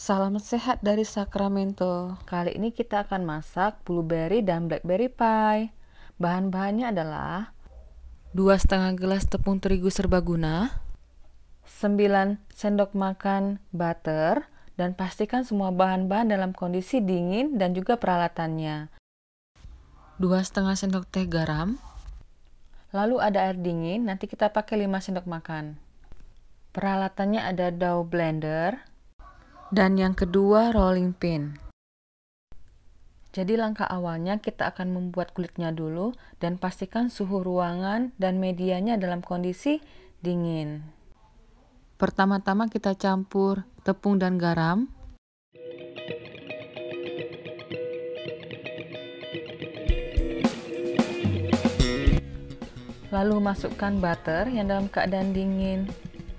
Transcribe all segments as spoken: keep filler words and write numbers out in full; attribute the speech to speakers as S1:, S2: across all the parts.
S1: Salam sehat dari Sacramento. Kali ini kita akan masak blueberry dan blackberry pie. Bahan-bahannya adalah dua setengah gelas tepung terigu serbaguna, sembilan sendok makan butter, dan pastikan semua bahan-bahan dalam kondisi dingin dan juga peralatannya. dua setengah sendok teh garam, lalu ada air dingin, nanti kita pakai lima sendok makan. Peralatannya ada dough blender, dan yang kedua rolling pin. Jadi langkah awalnya kita akan membuat kulitnya dulu dan pastikan suhu ruangan dan medianya dalam kondisi dingin. Pertama-tama kita campur tepung dan garam. Lalu masukkan butter yang dalam keadaan dingin.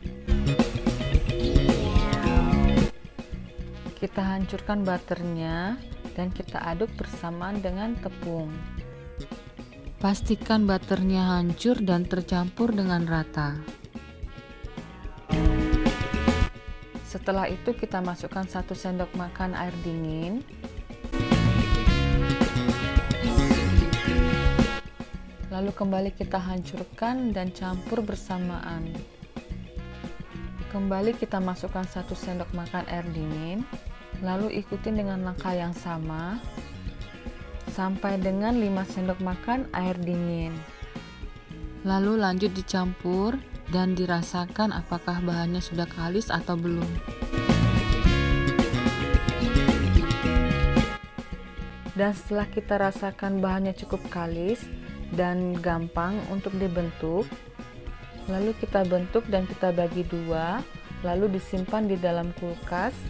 S1: Kita hancurkan butternya dan kita aduk bersamaan dengan tepung. Pastikan butternya hancur dan tercampur dengan rata. Setelah itu kita masukkan satu sendok makan air dingin. Lalu kembali kita hancurkan dan campur bersamaan. Kembali kita masukkan satu sendok makan air dingin. Lalu ikutin dengan langkah yang sama sampai dengan lima sendok makan air dingin. Lalu lanjut dicampur dan dirasakan apakah bahannya sudah kalis atau belum. Dan setelah kita rasakan bahannya cukup kalis dan gampang untuk dibentuk, lalu kita bentuk dan kita bagi dua, lalu disimpan di dalam kulkas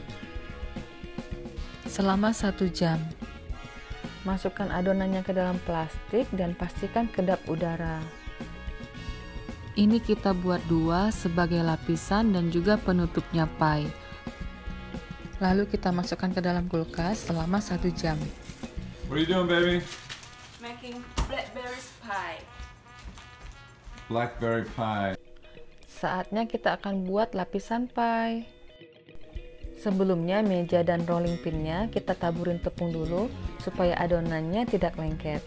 S1: selama satu jam. Masukkan adonannya ke dalam plastik dan pastikan kedap udara. Ini kita buat dua sebagai lapisan dan juga penutupnya pie. Lalu kita masukkan ke dalam kulkas selama satu jam.
S2: What are you doing, baby?
S3: Making blackberry pie.
S2: Blackberry pie.
S1: Saatnya kita akan buat lapisan pie. Sebelumnya meja dan rolling pinnya kita taburin tepung dulu supaya adonannya tidak lengket.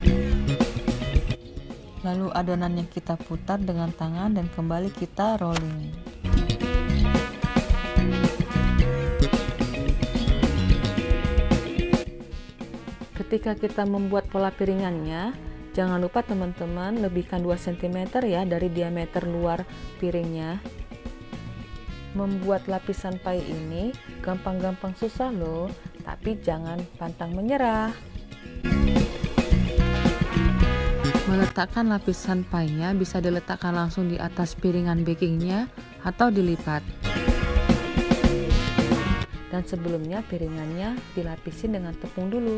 S1: Lalu adonannya kita putar dengan tangan dan kembali kita rolling. Ketika kita membuat pola piringannya, jangan lupa teman-teman lebihkan dua sentimeter ya dari diameter luar piringnya. Membuat lapisan pie ini gampang-gampang susah loh, tapi jangan pantang menyerah. Meletakkan lapisan pie-nya bisa diletakkan langsung di atas piringan bakingnya atau dilipat. Dan sebelumnya piringannya dilapisin dengan tepung dulu.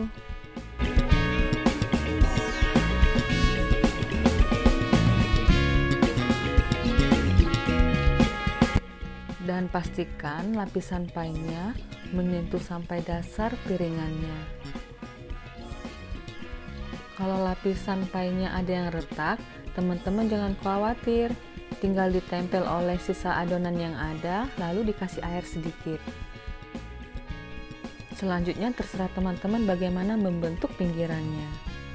S1: Dan pastikan lapisan pie-nya menyentuh sampai dasar piringannya. Kalau lapisan pie-nya ada yang retak, teman-teman jangan khawatir, tinggal ditempel oleh sisa adonan yang ada, lalu dikasih air sedikit. Selanjutnya terserah teman-teman bagaimana membentuk pinggirannya.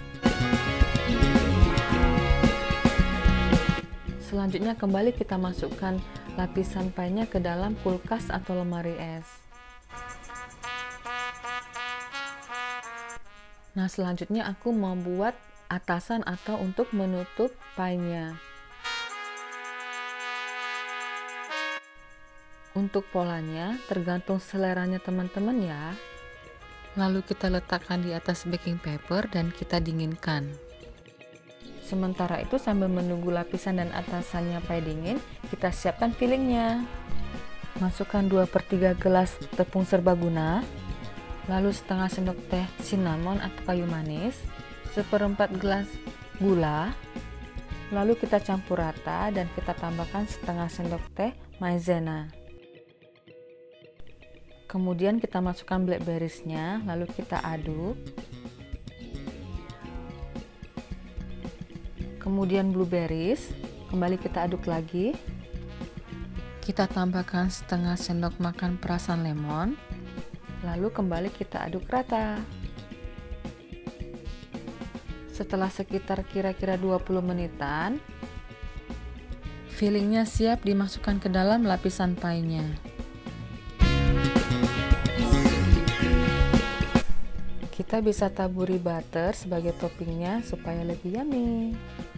S1: Selanjutnya kembali kita masukkan lapisan pie-nya ke dalam kulkas atau lemari es. Nah, selanjutnya aku mau buat atasan atau untuk menutup pie-nya. Untuk polanya tergantung seleranya teman-teman ya. Lalu kita letakkan di atas baking paper dan kita dinginkan. Sementara itu sambil menunggu lapisan dan atasannya pie dingin, kita siapkan fillingnya. Masukkan dua per tiga gelas tepung serbaguna, lalu setengah sendok teh cinnamon atau kayu manis, seperempat gelas gula, lalu kita campur rata dan kita tambahkan setengah sendok teh maizena. Kemudian kita masukkan blackberries-nya, lalu kita aduk. Kemudian blueberries, kembali kita aduk lagi. Kita tambahkan setengah sendok makan perasan lemon. Lalu kembali kita aduk rata. Setelah sekitar kira-kira dua puluh menitan, fillingnya siap dimasukkan ke dalam lapisan pie-nya. Kita bisa taburi butter sebagai toppingnya supaya lebih yummy.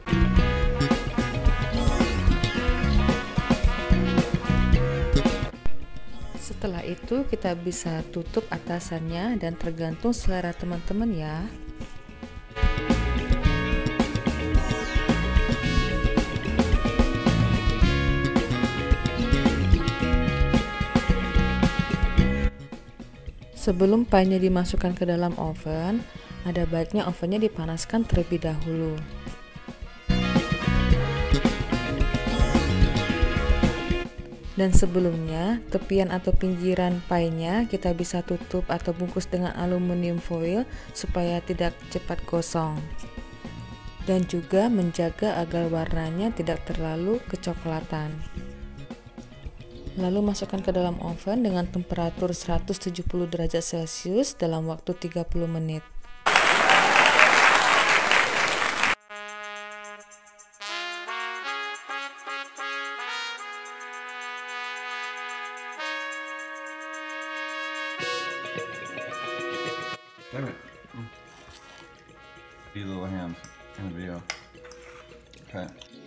S1: Setelah itu kita bisa tutup atasannya dan tergantung selera teman-teman ya. Sebelum pie-nya dimasukkan ke dalam oven, ada baiknya ovennya dipanaskan terlebih dahulu. Dan sebelumnya, tepian atau pinggiran pie-nya kita bisa tutup atau bungkus dengan aluminium foil supaya tidak cepat gosong. Dan juga menjaga agar warnanya tidak terlalu kecoklatan. Lalu masukkan ke dalam oven dengan temperatur seratus tujuh puluh derajat Celcius dalam waktu tiga puluh menit.
S2: Damn it. Mm. These little hands in the video. Okay.